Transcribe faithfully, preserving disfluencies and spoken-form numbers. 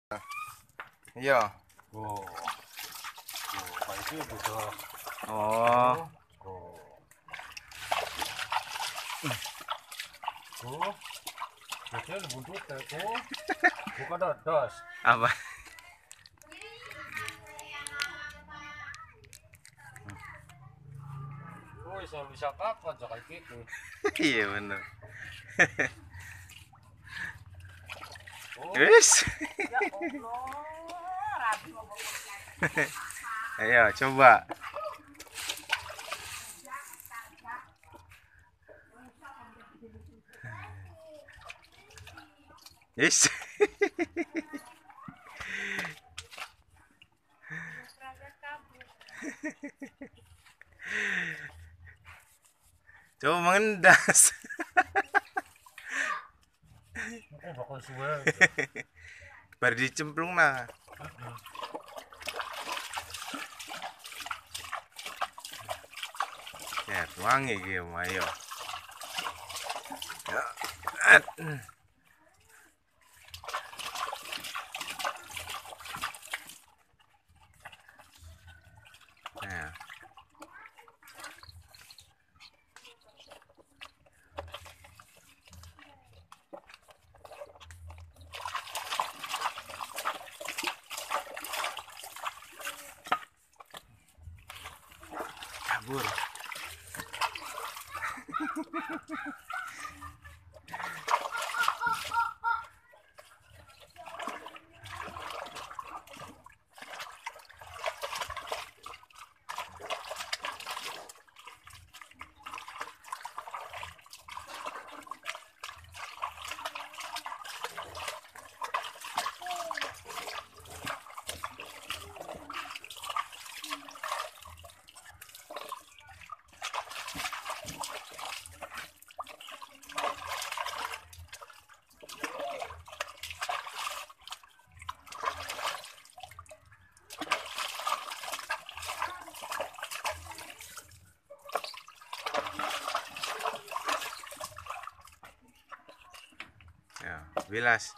Iya. Oh. Oh, kayak gitu tuh. Oh. Oh. Oh. Kecil buntut teko. Buka dadas. Apa? Oh, bisa bisa kapan kayak gitu. Iya bener. Oh. Wis. Ya Allah, rabi ngomong. Ayo coba. Yes. Coba mengendas. Oh, bakal suwe. Baru dicemplung nah. Ya, wangi gitu, ayo. Ya. At. Nah. Kabur. Ya, bilas.